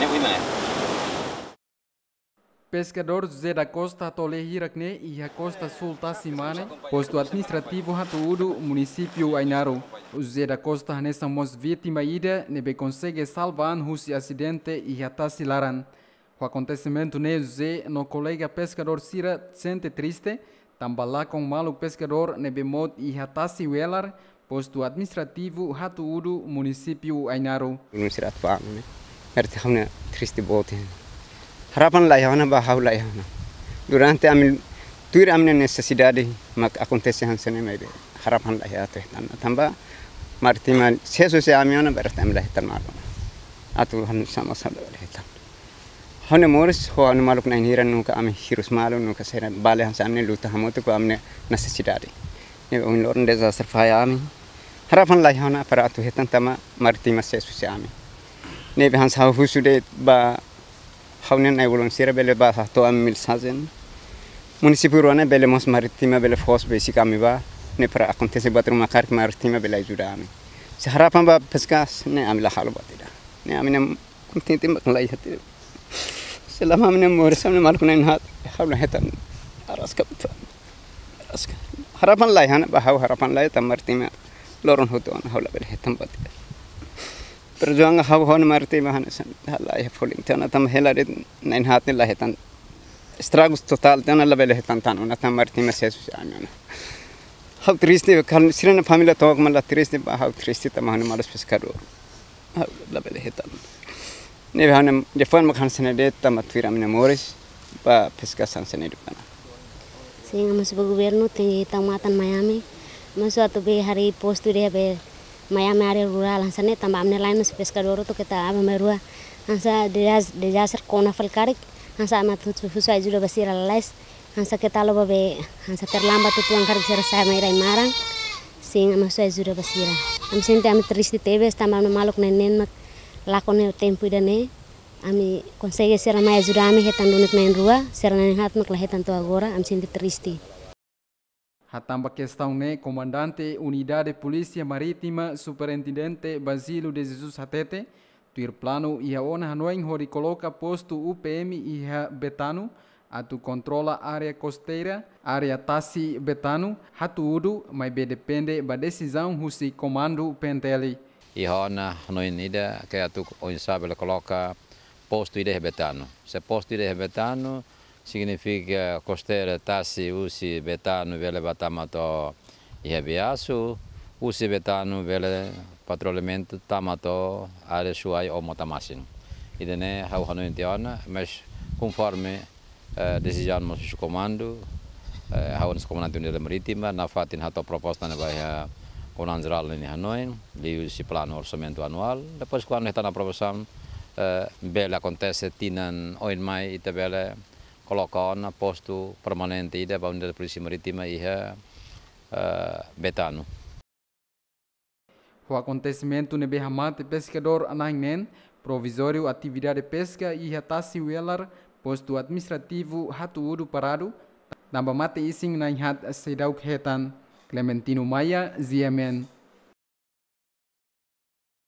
Pescador José da Costa Tole Hirakne e a Costa Sul Tassimane, posto administrativo Hatuudo, município Ainaro. O José da Costa nessa mos vítima ida nebe consegue salvar o acidente e a Tassilaran. O acontecimento ne José no colega pescador Sira sente triste, também com maluco pescador nebe mod e a Tassiwelar, posto administrativo Hatuudo, município Ainaro. Triste bote. Harapan lah yana bahau lah yana. Durante amil tuir amne necessidade mak acontece hansene mebe. Harapan lah ya teh tan. Tamba martima sesu se amiona bertam lah tan malu. Atu han sama sama lah tan. Hone moris ho anu maluk na hiran nuka ami hirus malu nuka sera bale han samne luta hamotu ko amne necessidade. Ne on lorn desastre faya ami. Harapan lah yana para atu hetan tama martima sesu se ami. Ne be han sa husude ba haunen ai bolon sira bele ba to amil sazen município rone bele mos maritima bele fos basic amiba ne para acontece batru makar maritima bele ajuda ami se harapan ba peskas ne amila halu batida ne amina kuntinti maklai hati selama amina morsam ne malkunen hat hawla hetan araska araska harapan lai han ba harapan lai tamartima loron hoton hawla bele hetan batida perjuangan hawon marti mahanesan hala ya foling tana tam helare nain hatni lahetan estragos total tana labele hetan tan ona tam marti meses ana how triste kan sirena família tok mala triste ba how triste tamahne malos pescador labele hetan ne hanem de fon makan sene de tamatwira amne mores ba pescasan sene de pana sim mas o governo tem tamatan Miami mas atu be hari posto de be Miami area rural hansane tamba amne lain mas pescador to kita ame merua hansa desastre kona falkarik hansa amat fusu ajuda basira lais hansa kita loba be hansa terlambat tu angkar sera saya mai marang sing ama so ajuda basira am sente am triste teve tamba amne maluk nenen lakone tempo idane ami consegue sera mai ajuda ami hetan dunik nain rua sera nain hat mak hetan to agora am sente triste. Hatamba questão ne comandante Unidade Polícia Marítima Superintendente Basílio de Jesus Hatete tuir plano e a ona hanoin hori coloca posto UPM e a Betano atu controla área costeira área Tassi Betano hatuudo mas be depende ba decisão husi comando penteli e ona hanoin ida que atu onsabele coloca posto ide Betano se posto ide Betano significa costeira Tassi usi Betano vele batamato Ibiaçu usi Betano vele patrulhamento tamato área suai ou motamasin idene hau hanu intiona mas conforme decisão do comando hau nos comandante unidade marítima na fatin hato proposta na baia Conan Geral ini Hanoi li si plano orçamento anual depois quando está na aprovação bele acontece tinan oin mai itabele coloca na posto permanente ida ba unidade polícia marítima e Betano. O acontecimento nebe hamate pescador anainen provisório atividade pesca e Tassi Welar posto administrativo Hatuudo parado namba mate ising nain hat sedauk hetan Clementino Maia ZMN.